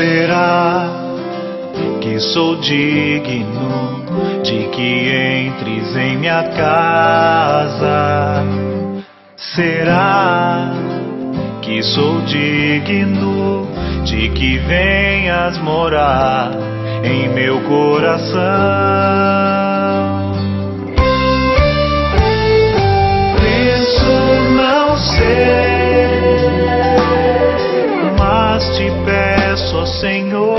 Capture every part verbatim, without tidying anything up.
Será que sou digno de que entres em minha casa? Será que sou digno de que venhas morar em meu coração? Penso não ser, mas te peço, ó Senhor,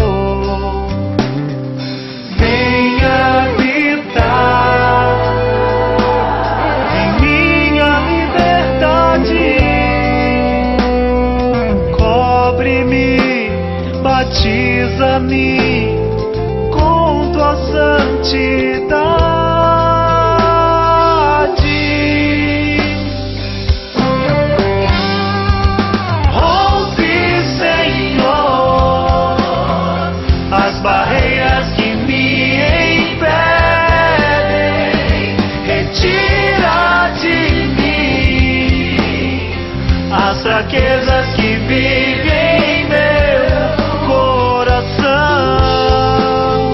venha habitar em minha liberdade. Cobre-me, batiza-me com tua santidade. Rompe, Senhor, as barreiras que me impedem. Retira de mim as fraquezas que vivem em meu coração.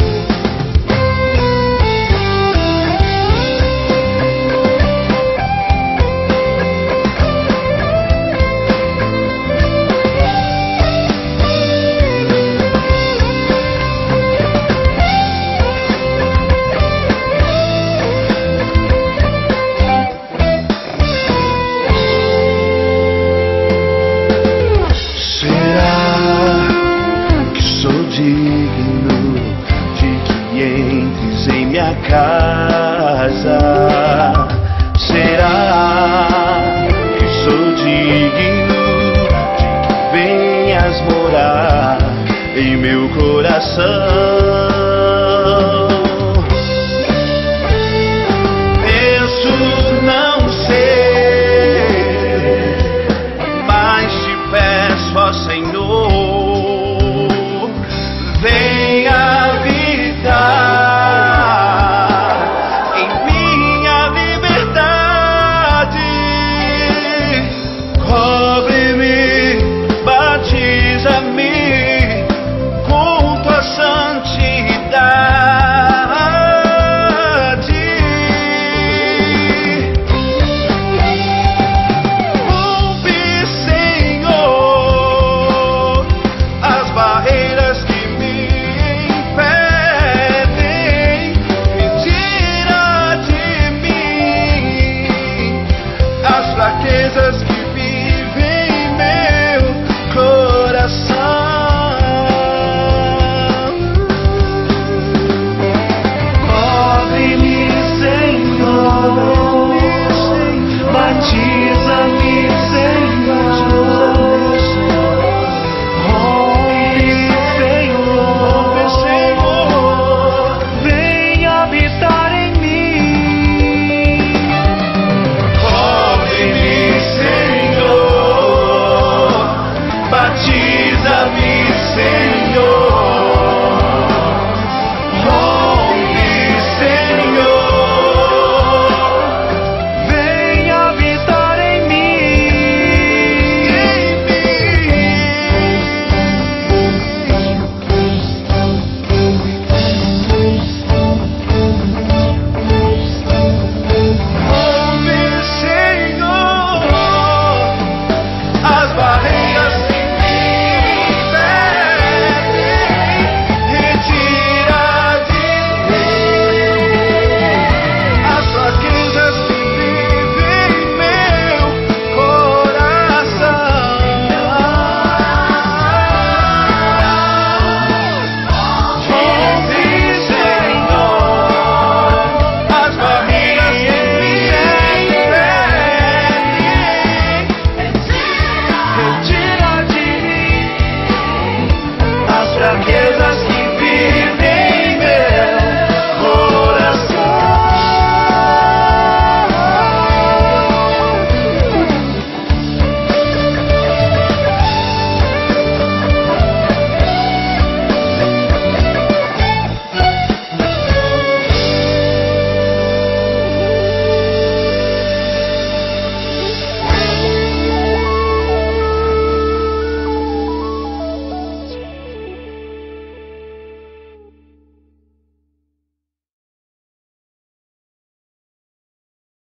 Digno de que entres em minha casa? Será que sou digno de que venhas morar em meu coração? Penso não ser, mas te peço, ó Senhor, venha habitar em minha liberdade. Cobre-me, batiza-me com tua santidade. Rompe, Senhor, as barreiras que fraquezas que vivem em meu coração. Cobre-me, Senhor, batiza-me, Senhor. Rompe, Senhor, venha habitar em mim. Batiza-me, Senhor. Rompe, Senhor, venha habitar em mim, Rompe, Senhor, as barreiras que fraquezas